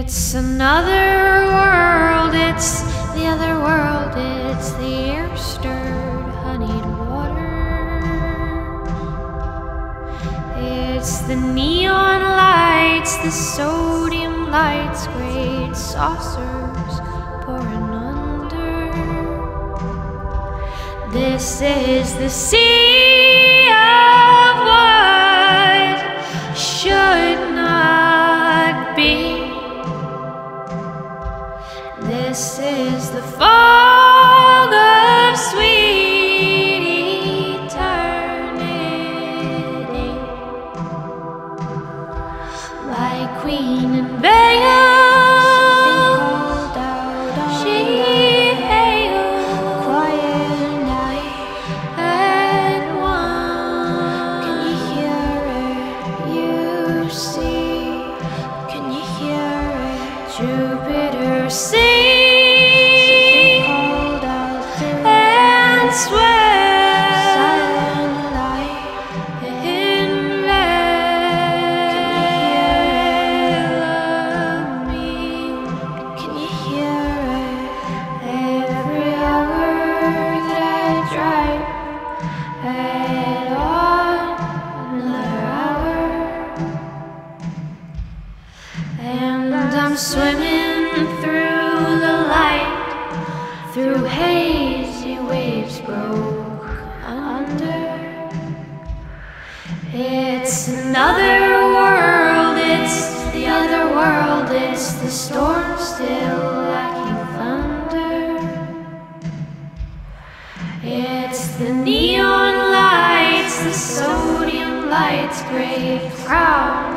It's another world, it's the other world, it's the air-stirred, honeyed water. It's the neon lights, the sodium lights, great saucers pouring under. This is the sea of what should not be. This is the fog of sweet eternity. Like Queen and Vale, she hailed quiet night at one. Can you hear it? You see? Can you hear it? Jupiter sing. Silent light in veil of me. Can you hear it? Every hour that I drive, add on another hour, and I'm swimming through the light, through hazy waves broke under. It's another world, it's the other world, it's the storm still lacking thunder. It's the neon lights, the sodium lights, great crowd